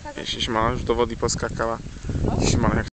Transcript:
Jeśli Simona już do wody poskakała. Simona, jak